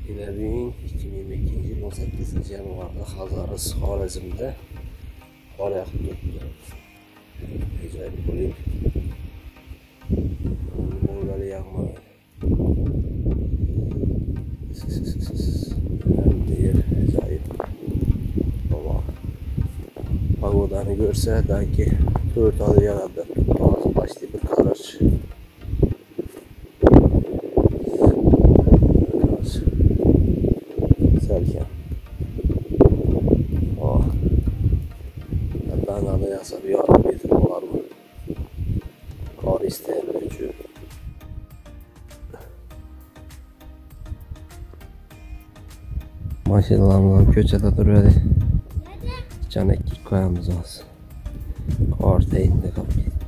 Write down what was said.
Ilerin 2022 yil 18 yanvarda Hazaris Xorazmda qor yog'ib turibdi. Ajoyib bo'ling. Mo'llar yog'maydi. Yer ajoyib. Baba. Pagodani görsə, danki 4 oy yağdı. Bazı başlı bir qarış. Serken. Oh. Ben de yasa bir yarım metre olar mı? Kar isteyenler için. Maşinalarımızdan köçede duruyor. Canek koyamız olsun. Kar teyinde kapıyı.